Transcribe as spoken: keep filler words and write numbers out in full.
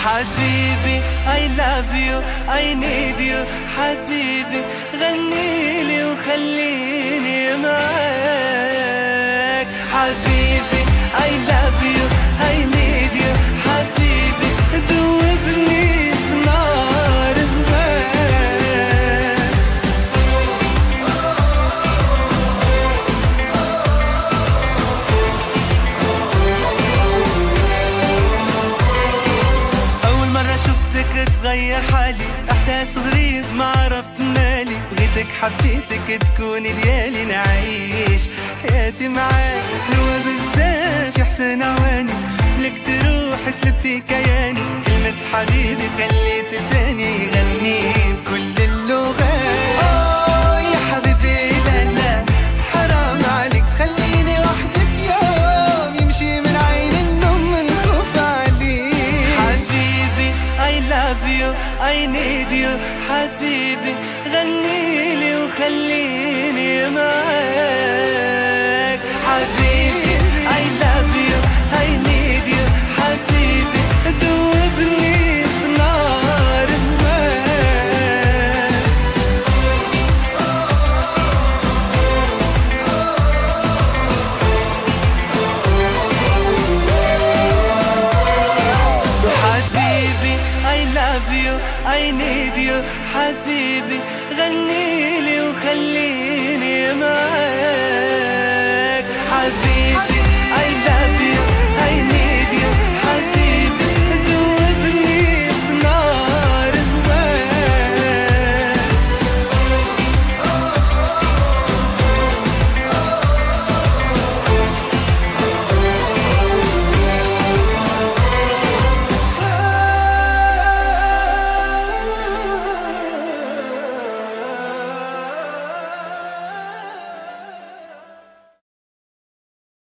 حبيبي I love you I need you حبيبي غنيلي وخليني معاك. حبيبي I love you I need you حبيبي دوبني في نار هواك. أول مرة شفتك تغير حالي، إحساس غريب ما عرفت مالي، بغيتك حبيتك تكوني ديالي، نعيش حياتي معاك حلوة بزاف يا حسن عواني، لك تروح سلبتي كياني، كلمة حبيبي خليت لساني يغني بكل اللغات. أوه يا حبيبي لا لا حرام عليك تخليني وحدي في يوم يمشي من عين النوم من خوف عليك. حبيبي I love you I need you حبيبي غنيلي وخليني معاك. حبيبي I love you I need you حبيبي دوبني في نار هواك. حبيبي I love you I need you حبيبي